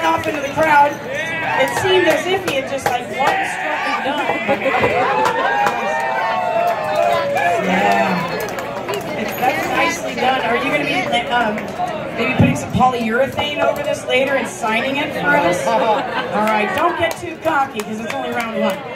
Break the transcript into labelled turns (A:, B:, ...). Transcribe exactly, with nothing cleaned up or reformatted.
A: off into the crowd. It seemed as if he had just like one stroke and done. Yeah. It's, that's nicely done. Are you going to be um, maybe putting some polyurethane over this later and signing it for us? All right, don't get too cocky because it's only round one.